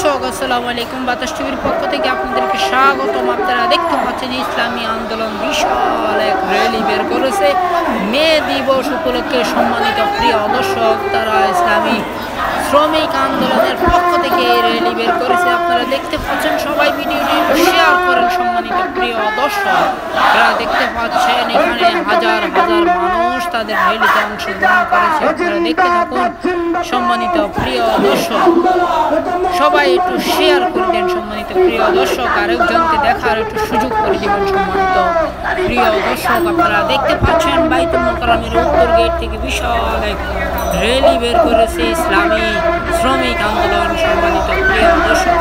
দর্শক আসসালামু আলাইকুম। বাতাস টিভির পক্ষ থেকে আপনাদেরকে স্বাগতম। আপনারা দেখতে পাচ্ছেন ইসলামী আন্দোলন বিশাল এক র্যালি বের করেছে মে দিবস উপলক্ষে। সম্মানিত প্রিয় দর্শক, তারা ইসলামী শ্রমিক আন্দোলনের পক্ষ থেকে এই র্যালি বের করেছে। আপনারা দেখতে পাচ্ছেন, সবাই ভিডিওটি শেয়ার করেন। সম্মানিত প্রিয় দর্শক, আপনারা দেখতে পাচ্ছেন এখানে হাজার হাজার মানুষ তাদের র্যালিতে অংশগ্রহণ করেছে। আপনারা দেখতে থাকুন। সম্মানিত প্রিয় দর্শক, সবাই একটু শেয়ার করে দেন। সম্মানিত প্রিয় দর্শক, আরেকজনকে দেখার একটু সুযোগ করে দেবেন। সম্মানিত প্রিয় দর্শক, আপনারা দেখতে পাচ্ছেন বাইতুল মোকাররমের উত্তর গেট থেকে বিশাল এক র্যালি বের করেছে ইসলামী শ্রমিক আন্দোলন। সম্মানিত প্রিয় দর্শক,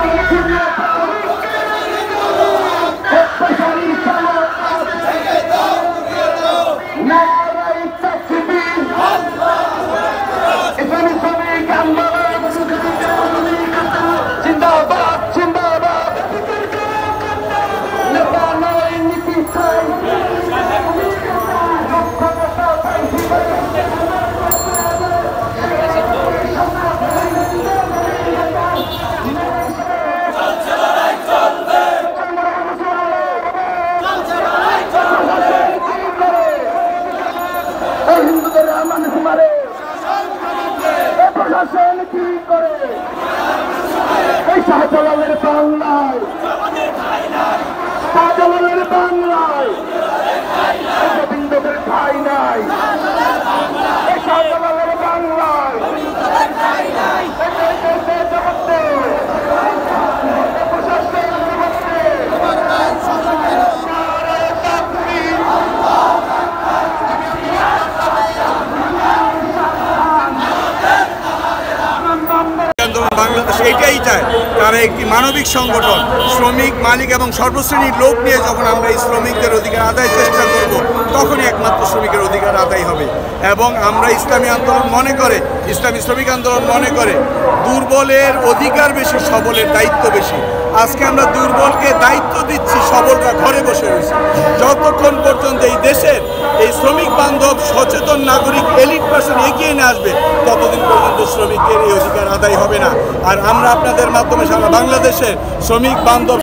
শাহজালালের বাংলায়, শাহজালালের বাংলায় গোবিন্দদের ঠাই নাই। শাহজালালের বাংলায় বাংলাদেশ এটাই চায়। তারা একটি মানবিক সংগঠন, শ্রমিক, মালিক এবং সর্বশ্রেণীর লোক নিয়ে যখন আমরা এই শ্রমিকদের অধিকার আদায়ের চেষ্টা করব, তখনই একমাত্র শ্রমিকের অধিকার আদায় হবে। এবং আমরা ইসলামী আন্দোলন মনে করে, ইসলামী শ্রমিক আন্দোলন মনে করে, দুর্বলের অধিকার বেশি, সবলের দায়িত্ব বেশি। আজকে আমরা দুর্বলকে দায়িত্ব দিচ্ছি, সবলরা ঘরে বসে রয়েছে। যতক্ষণ পর্যন্ত এই দেশের এই শ্রমিক বান্ধব সচেতন নাগরিক এলিট পার্সন এগিয়ে নিয়ে আসবে, ততদিন পর্যন্ত শ্রমিকের এই অধিকার আদায় হবে না। আর আমরা আপনাদের মাধ্যমে সারা বাংলাদেশের শ্রমিক বান্ধব